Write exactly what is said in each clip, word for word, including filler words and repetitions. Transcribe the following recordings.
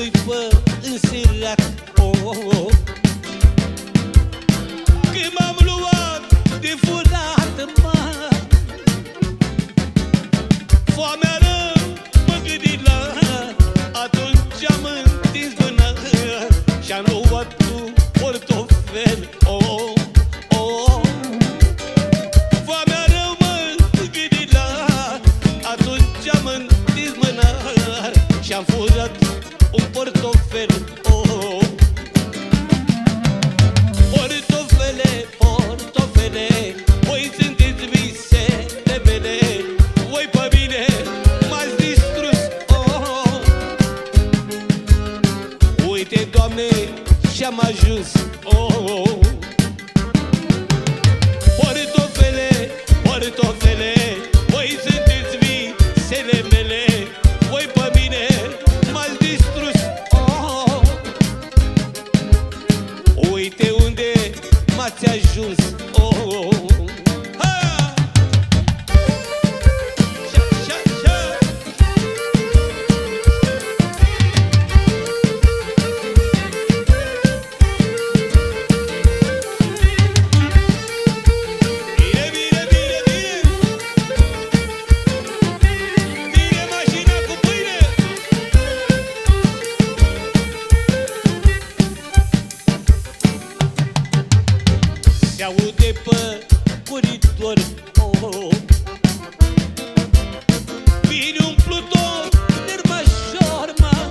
pui pe însirat, oh, oh, oh. Când m-am luat de furat, mă, foamea rău mă gândi la, atunci am întins mâna și-am luat tu portofel, oh, oh, oh. Foamea rău mă gândi la, atunci am întins mâna și-am furat un portofel, oh, oh. Portofele, portofele, voi sunteți visele mele, voi pe mine m-ați distrus, oh. Uite, Doamne, și-am ajuns, oh. Portofele, portofele, voi sunteți visele mele, voi pe mine m-ați distrus, oh. Uite unde m-ați ajuns, oh. Ha! Șa, șa, șa. Bine, bine, bine, bine. Bine mașina cu pâine. Se aude pe coridor, oh, oh. Vine un pluton nermașor, mă.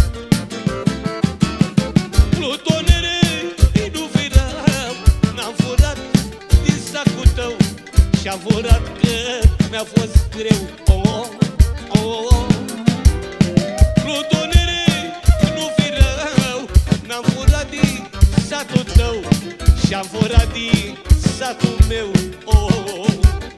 Plutonere, nu fi rău, n-am furat din sacul tău și-am furat că mi-a fost greu, oh, oh, oh. Plutonere, nu fi rău, n-am furat din satul tău și-am furat din satul meu, oh, oh, oh.